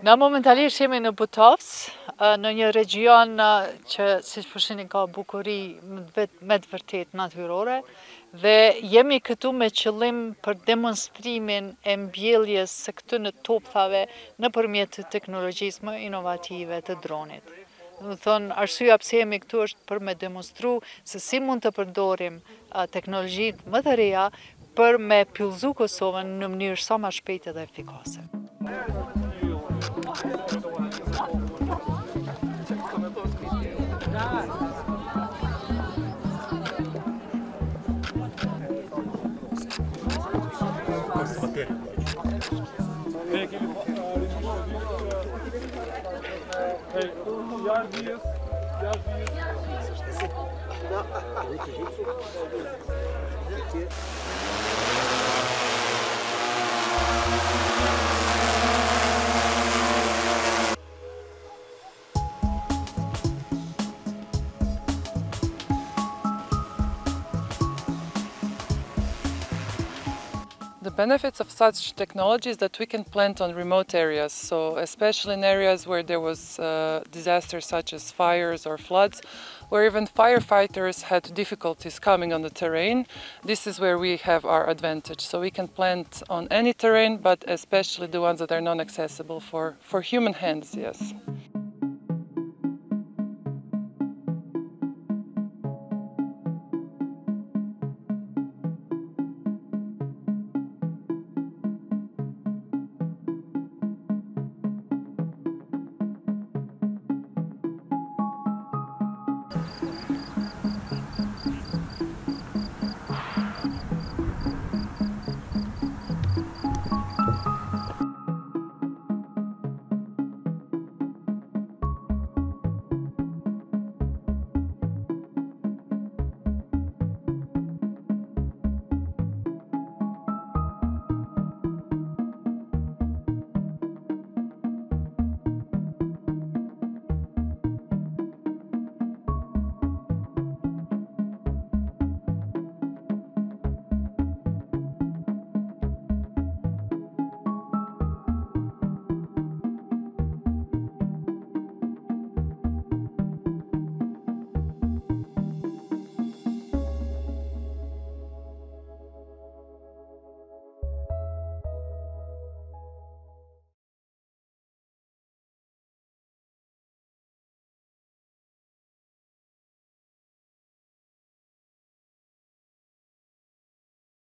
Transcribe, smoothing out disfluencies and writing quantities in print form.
Na momentalisht jemi në Butovc, në një region që siç po shihni ka bukuri me të vërtet natyrore dhe jemi këtu me qëllim për demonstrimin e mbjelljes së këtyre topthave nëpërmjet teknologjisë më inovative të dronit. Do të thonë, arsyeja pse jemi këtu është për me demonstru se si mund të përdorim teknologjitë më të reja për me pyllëzu Kosovën në mënyrë sa më shpejtë dhe efikase. The benefits of such technology is that we can plant on remote areas, so especially in areas where there was disasters such as fires or floods, where even firefighters had difficulties coming on the terrain. This is where we have our advantage. So we can plant on any terrain, but especially the ones that are non-accessible for human hands, yes.